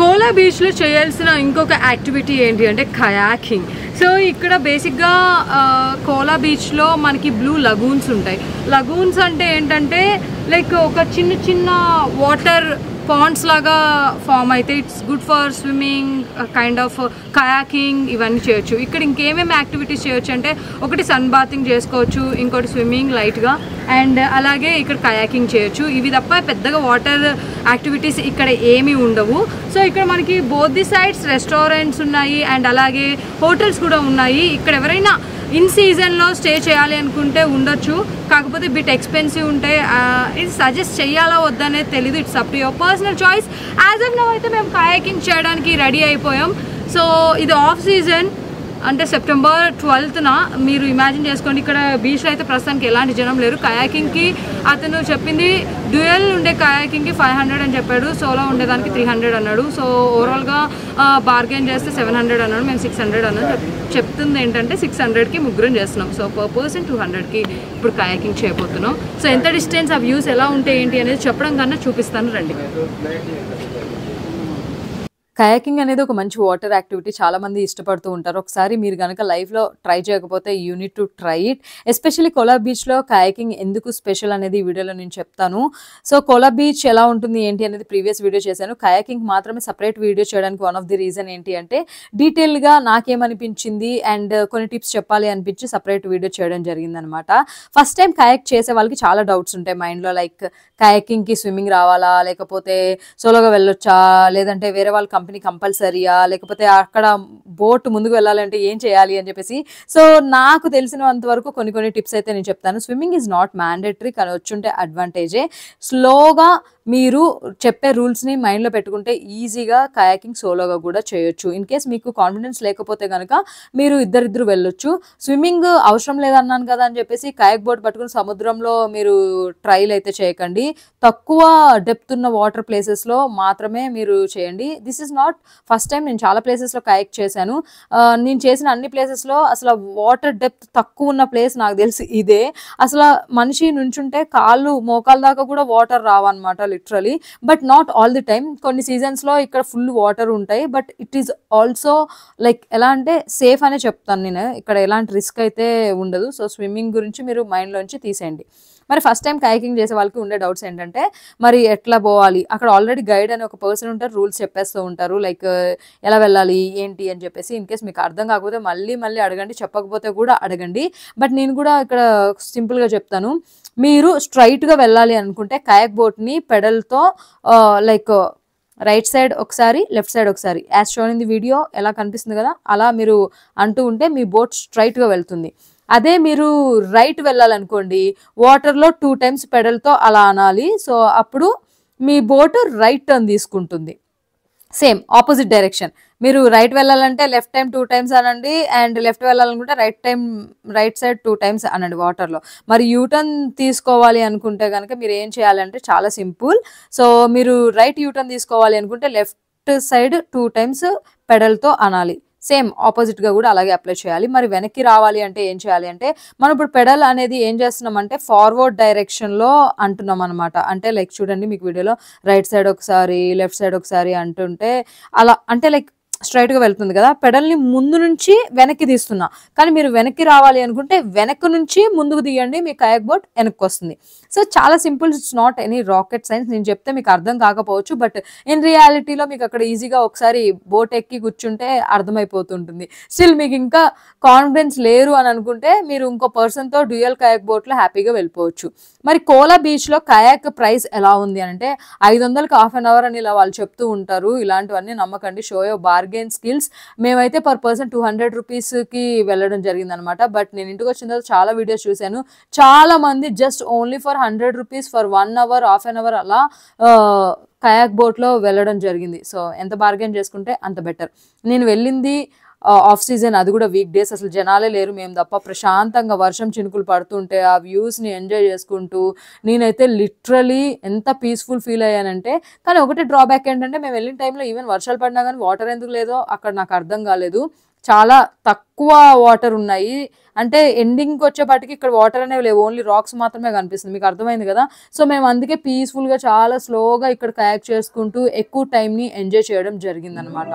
కోలా బీచ్లో చేయాల్సిన ఇంకొక యాక్టివిటీ ఏంటి అంటే కయాకింగ్. సో ఇక్కడ బేసిక్గా కోలా బీచ్లో మనకి బ్లూ లగూన్స్ ఉంటాయి. లగూన్స్ అంటే ఏంటంటే లైక్ ఒక చిన్న చిన్న వాటర్ పాండ్స్ లాగా ఫామ్ అయితే it's good for swimming, kind of kayaking, ఇవన్నీ చేయొచ్చు. ఇక్కడ ఇంకేమేమి యాక్టివిటీస్ చేయొచ్చు అంటే ఒకటి సన్ బాతింగ్ చేసుకోవచ్చు, ఇంకోటి స్విమ్మింగ్ లైట్గా, అండ్ అలాగే ఇక్కడ కయాకింగ్ చేయొచ్చు. ఇవి తప్ప పెద్దగా వాటర్ యాక్టివిటీస్ ఇక్కడ ఏమీ ఉండవు. సో ఇక్కడ మనకి బోత్ ది సైడ్స్ రెస్టారెంట్స్ ఉన్నాయి అండ్ అలాగే హోటల్స్ కూడా ఉన్నాయి. ఇక్కడ ఎవరైనా ఇన్ సీజన్లో స్టే చేయాలి అనుకుంటే ఉండొచ్చు, కాకపోతే బిట్ ఎక్స్పెన్సివ్ ఉంటాయి. ఇది సజెస్ట్ చేయాలా వద్దనేది తెలీదు, it's up to your personal choice. As of now అయితే మేము కయాకింగ్ చేయడానికి రెడీ అయిపోయాం. సో ఇది ఆఫ్ సీజన్ అంటే సెప్టెంబర్ 12న. మీరు ఇమాజిన్ చేసుకోండి, ఇక్కడ బీచ్లో అయితే ప్రస్తుతానికి ఎలాంటి జనం లేరు. కయాకింగ్కి అతను చెప్పింది డ్యూయల్ ఉండే కయాకింగ్కి 500 అని చెప్పాడు, సోలో ఉండేదానికి 300 అన్నాడు. సో ఓవరాల్గా బార్గెన్ చేస్తే 700 అన్నాడు, మేము 600 అన్నాడు. చెప్తుంది ఏంటంటే 600కి ముగ్గురం చేస్తున్నాం. సో పర్ పర్సన్ 200కి ఇప్పుడు కయాకింగ్ చేయబోతున్నాం. సో ఎంత డిస్టెన్స్, ఆ వ్యూస్ ఎలా ఉంటాయి ఏంటి అనేది చెప్పడం కన్నా చూపిస్తాను రండి. కయాకింగ్ అనేది ఒక మంచి వాటర్ యాక్టివిటీ, చాలామంది ఇష్టపడుతూ ఉంటారు. ఒకసారి మీరు కనుక లైఫ్లో ట్రై చేయకపోతే you need to try it. Especially Kola బీచ్లో కయాకింగ్ ఎందుకు స్పెషల్ అనేది ఈ వీడియోలో నేను చెప్తాను. సో కోలా బీచ్ ఎలా ఉంటుంది ఏంటి అనేది ప్రీవియస్ వీడియో చేశాను. కయాకింగ్ మాత్రమే సపరేట్ వీడియో చేయడానికి వన్ ఆఫ్ ది రీజన్ ఏంటి అంటే డీటెయిల్గా నాకేమనిపించింది అండ్ కొన్ని టిప్స్ చెప్పాలి అనిపించి సపరేట్ వీడియో చేయడం జరిగిందనమాట. ఫస్ట్ టైం కయాక్ చేసే వాళ్ళకి చాలా డౌట్స్ ఉంటాయి మైండ్లో, లైక్ కయాకింగ్కి స్విమ్మింగ్ రావాలా, లేకపోతే సోలోగా వెళ్ళొచ్చా, లేదంటే వేరే వాళ్ళ కంపెనీ కంపల్సరీయా, లేకపోతే అక్కడ బోట్ ముందుకు వెళ్ళాలంటే ఏం చేయాలి అని చెప్పేసి. సో నాకు తెలిసినంత వరకు కొన్ని టిప్స్ అయితే నేను చెప్తాను. స్విమ్మింగ్ ఈజ్ నాట్ మ్యాండేటరీ, కానీ వచ్చుంటే అడ్వాంటేజే. స్లోగా మీరు చెప్పే రూల్స్ని మైండ్లో పెట్టుకుంటే ఈజీగా కయాకింగ్ సోలోగా కూడా చేయొచ్చు. ఇన్ కేస్ మీకు కాన్ఫిడెన్స్ లేకపోతే కనుక మీరు ఇద్దరిద్దరు వెళ్ళొచ్చు. స్విమ్మింగ్ అవసరం లేదన్నాను కదా అని చెప్పేసి కయాక్ బోట్ పట్టుకుని సముద్రంలో మీరు ట్రైల్ అయితే చేయకండి. తక్కువ డెప్త్ ఉన్న వాటర్ ప్లేసెస్లో మాత్రమే మీరు చేయండి. This is not first time, నేను చాలా ప్లేసెస్లో కయాక్ చేశాను. నేను చేసిన అన్ని ప్లేసెస్లో అసలు వాటర్ డెప్త్ తక్కువ ఉన్న ప్లేస్ నాకు తెలిసి ఇదే. అసలు మనిషి నుంచుంటే కాళ్ళు మోకాల దాకా కూడా వాటర్ రావన్నమాట literally. But not all the time, కొన్ని సీజన్స్లో ఇక్కడ ఫుల్ వాటర్ ఉంటాయి. But it is also like ఎలా అంటే సేఫ్ అనే చెప్తాను నేను, ఇక్కడ ఎలాంటి రిస్క్ అయితే ఉండదు. సో స్విమ్మింగ్ గురించి మీరు మైండ్లోంచి తీసేయండి. మరి ఫస్ట్ టైం కయాకింగ్ చేసే వాళ్ళకి ఉండే డౌట్స్ ఏంటంటే మరి ఎట్లా పోవాలి, అక్కడ ఆల్రెడీ గైడ్ అని ఒక పర్సన్ ఉంటారు, రూల్స్ చెప్పేస్తూ ఉంటారు, లైక్ ఎలా వెళ్ళాలి ఏంటి అని చెప్పేసి. ఇన్ కేస్ మీకు అర్థం కాకపోతే మళ్ళీ అడగండి, చెప్పకపోతే కూడా అడగండి. బట్ నేను కూడా ఇక్కడ సింపుల్గా చెప్తాను. మీరు స్ట్రైట్గా వెళ్ళాలి అనుకుంటే కయాక్ బోట్ని పెడల్తో లైక్ రైట్ సైడ్ ఒకసారి, లెఫ్ట్ సైడ్ ఒకసారి, as shown in the video ఎలా కనిపిస్తుంది కదా అలా మీరు అంటూ ఉంటే మీ బోట్ స్ట్రైట్గా వెళ్తుంది. అదే మీరు రైట్ వెళ్ళాలనుకోండి, వాటర్లో 2 times పెడల్తో అలా అనాలి. సో అప్పుడు మీ బోట్ రైట్ టర్న్ తీసుకుంటుంది. సేమ్ ఆపోజిట్ డైరెక్షన్, మీరు రైట్ వెళ్ళాలంటే లెఫ్ట్ టైం 2 times అనండి, అండ్ లెఫ్ట్ వెళ్ళాలనుకుంటే రైట్ సైడ్ 2 times అనండి వాటర్లో. మరి యూటర్న్ తీసుకోవాలి అనుకుంటే కనుక మీరు ఏం చేయాలంటే చాలా సింపుల్. సో మీరు రైట్ యూటర్న్ తీసుకోవాలి అనుకుంటే లెఫ్ట్ సైడ్ 2 times పెడల్తో అనాలి. సేమ్ ఆపోజిట్గా కూడా అలాగే అప్లై చేయాలి. మరి వెనక్కి రావాలి అంటే ఏం చేయాలి అంటే, మనం ఇప్పుడు పెడల్ అనేది ఏం చేస్తున్నామంటే ఫార్వర్డ్ డైరెక్షన్లో అంటున్నాం అనమాట. అంటే లైక్ చూడండి, మీకు వీడియోలో రైట్ సైడ్ ఒకసారి, లెఫ్ట్ సైడ్ ఒకసారి అంటుంటే అలా అంటే లైక్ స్ట్రైట్గా వెళ్తుంది కదా. పెడల్ని ముందు నుంచి వెనక్కి తీస్తున్నా, కానీ మీరు వెనక్కి రావాలి అనుకుంటే వెనక్కి నుంచి ముందుకు తీయండి, మీ కయాక్ బోట్ వెనక్కి వస్తుంది. సో చాలా simple, it's not any rocket science. నేను చెప్తే మీకు అర్థం కాకపోవచ్చు, బట్ ఇన్ రియాలిటీలో మీకు అక్కడ ఈజీగా ఒకసారి బోట్ ఎక్కి కూర్చుంటే అర్థమైపోతుంటుంది. స్టిల్ మీకు ఇంకా కాన్ఫిడెన్స్ లేరు అని అనుకుంటే మీరు ఇంకో పర్సన్తో డ్యూయల్ కయాక్ బోట్లో హ్యాపీగా వెళ్ళిపోవచ్చు. మరి కోలా బీచ్లో కయాక్ ప్రైస్ ఎలా ఉంది అంటే 500కి ½ an hour అని ఇలా వాళ్ళు చెప్తూ ఉంటారు. ఇలాంటివన్నీ నమ్మకండి, షో యో బార్గెన్ స్కిల్స్. మేమైతే పర్ పర్సన్ 200 రూపీస్కి వెళ్ళడం జరిగిందనమాట. బట్ నేను ఇంటికి వచ్చిన తర్వాత చాలా వీడియోస్ చూశాను, చాలా మంది just only for 100 rupees for 1 hour, ½ an hour అలా కయాక్ బోట్లో వెళ్ళడం జరిగింది. సో ఎంత బార్గెన్ చేసుకుంటే అంత బెటర్. నేను వెళ్ళింది ఆఫ్ సీజన్, అది కూడా వీక్ డేస్, అసలు జనాలే లేరు, మేము తప్ప. ప్రశాంతంగా వర్షం చినుకులు పడుతుంటే ఆ వ్యూస్ని ఎంజాయ్ చేసుకుంటూ నేనైతే లిటరలీ ఎంత పీస్ఫుల్ ఫీల్ అయ్యానంటే. కానీ ఒకటే డ్రాబ్యాక్ ఏంటంటే, మేము వెళ్ళిన టైంలో ఈవెన్ వర్షాలు పడినా కానీ వాటర్ ఎందుకు లేదో అక్కడ నాకు అర్థం కాలేదు. చాలా తక్కువ వాటర్ ఉన్నాయి, అంటే ఎండింగ్కి వచ్చేపాటికి ఇక్కడ వాటర్ అనేవి లేవు, ఓన్లీ రాక్స్ మాత్రమే కనిపిస్తుంది. మీకు అర్థమైంది కదా. సో మేము అందుకే పీస్ఫుల్గా చాలా స్లోగా ఇక్కడ కయాక్ చేసుకుంటూ ఎక్కువ టైంని ఎంజాయ్ చేయడం జరిగిందనమాట.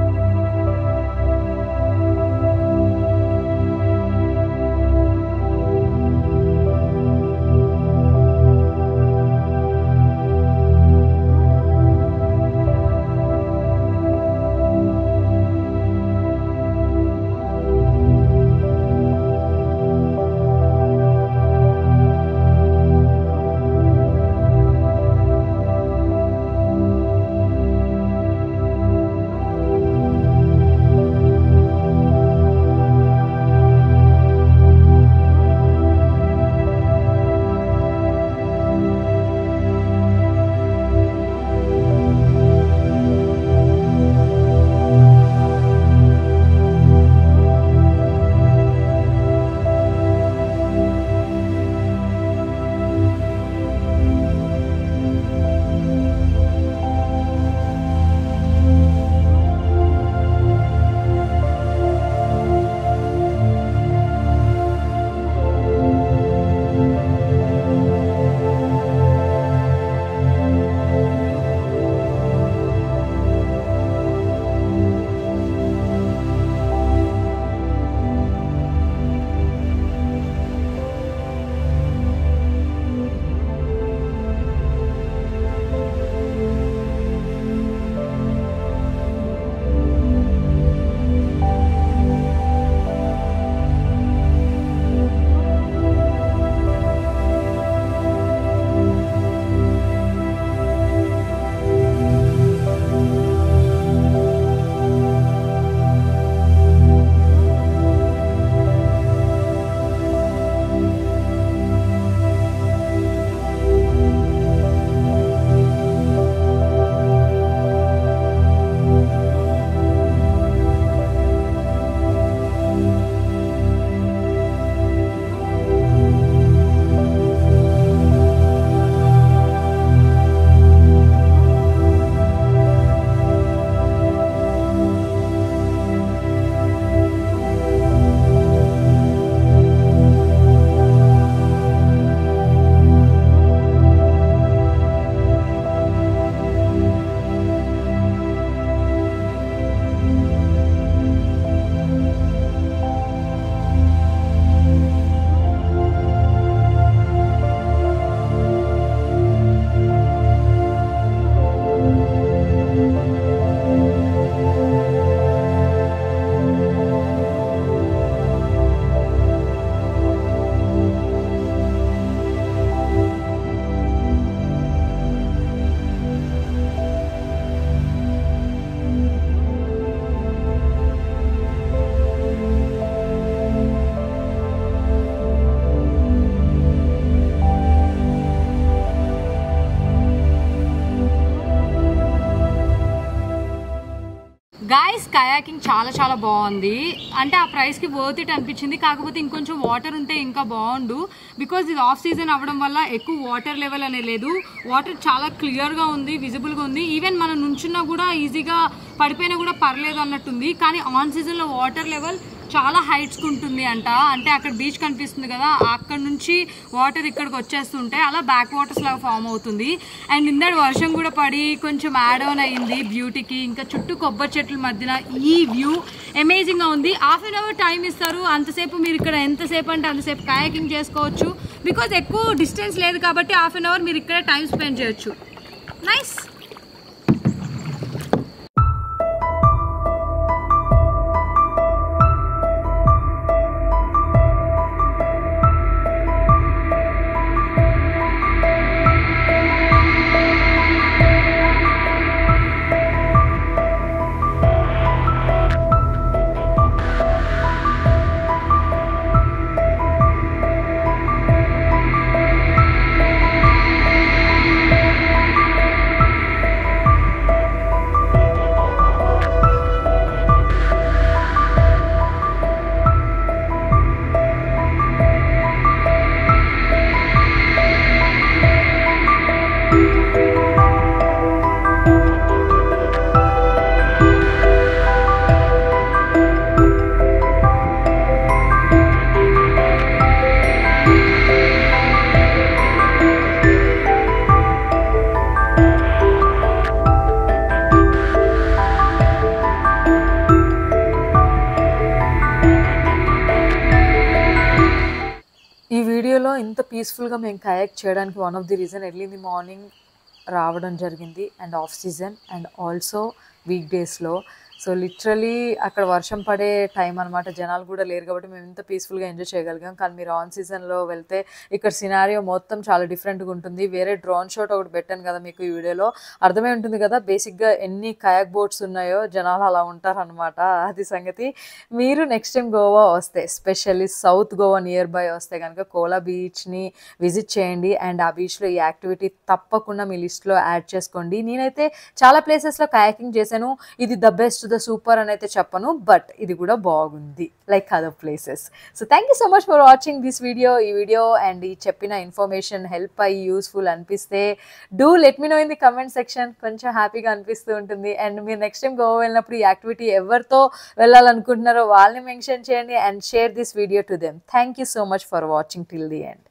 గైస్ కయాకింగ్ చాలా చాలా బాగుంది, అంటే ఆ ప్రైస్కి వర్త్ ఇట్ అనిపించింది. కాకపోతే ఇంకొంచెం వాటర్ ఉంటే ఇంకా బాగుండు, బికాజ్ ఇది ఆఫ్ సీజన్ అవ్వడం వల్ల ఎక్కువ వాటర్ లెవెల్ అనే లేదు. వాటర్ చాలా క్లియర్గా ఉంది, విజిబుల్గా ఉంది. ఈవెన్ మనం నుంచున్నా కూడా ఈజీగా పడిపోయినా కూడా పర్లేదు అన్నట్టుంది. కానీ ఆన్ సీజన్లో వాటర్ లెవెల్ చాలా హైట్స్కి ఉంటుంది అంట, అంటే అక్కడ బీచ్ కనిపిస్తుంది కదా, అక్కడ నుంచి వాటర్ ఇక్కడికి వచ్చేస్తుంటాయి, అలా బ్యాక్ వాటర్స్ లాగా ఫామ్ అవుతుంది. అండ్ ఇందాక వర్షం కూడా పడి కొంచెం యాడ్ ఆన్ అయ్యింది బ్యూటీకి. ఇంకా చుట్టూ కొబ్బరి చెట్ల మధ్యన ఈ వ్యూ అమేజింగ్గా ఉంది. హాఫ్ అన్ అవర్ టైం ఇస్తారు, అంతసేపు మీరు ఇక్కడ ఎంతసేపు అంటే అంతసేపు కయాకింగ్ చేసుకోవచ్చు. బికాజ్ ఎక్కువ డిస్టెన్స్ లేదు కాబట్టి హాఫ్ అన్ అవర్ మీరు ఇక్కడే టైం స్పెండ్ చేయొచ్చు. నైస్. పీస్ఫుల్గా మేము కయాక్ చేయడానికి one of the reason early in the morning రావడం జరిగింది and off season and also వీక్ డేస్లో. సో లిటరలీ అక్కడ వర్షం పడే టైం అనమాట, జనాలు కూడా లేరు కాబట్టి మేము ఇంత పీస్ఫుల్గా ఎంజాయ్ చేయగలిగాం. కానీ మీరు ఆన్ సీజన్లో వెళ్తే ఇక్కడ సినారియో మొత్తం చాలా డిఫరెంట్గా ఉంటుంది. వేరే డ్రోన్ షాట్ ఒకటి పెట్టాను కదా మీకు ఈ వీడియోలో, అర్థమై ఉంటుంది కదా బేసిక్గా ఎన్ని కయాక్ బోట్స్ ఉన్నాయో, జనాలు అలా ఉంటారనమాట. అది సంగతి. మీరు నెక్స్ట్ టైం గోవా వస్తే, especially south Goa near by వస్తే కనుక కోలా బీచ్ని విజిట్ చేయండి అండ్ ఆ బీచ్లో ఈ యాక్టివిటీ తప్పకుండా మీ లిస్ట్లో యాడ్ చేసుకోండి. నేనైతే చాలా ప్లేసెస్లో కయాకింగ్ చేశాను, ఇది ద బెస్ట్ ద సూపర్ అని అయితే చెప్పను, బట్ ఇది కూడా బాగుంది like other places. So thank you so much for watching this video. ఈ వీడియో అండ్ ఈ చెప్పిన ఇన్ఫర్మేషన్ హెల్ప్ అయ్యి యూస్ఫుల్ అనిపిస్తే do let me know in the comment section. కొంచెం హ్యాపీగా అనిపిస్తూ ఉంటుంది. అండ్ మీరు నెక్స్ట్ టైం గోవా వెళ్ళినప్పుడు ఈ యాక్టివిటీ ఎవరితో వెళ్ళాలనుకుంటున్నారో వాళ్ళని మెన్షన్ చేయండి and share this video to them. Thank you so much for watching till the end.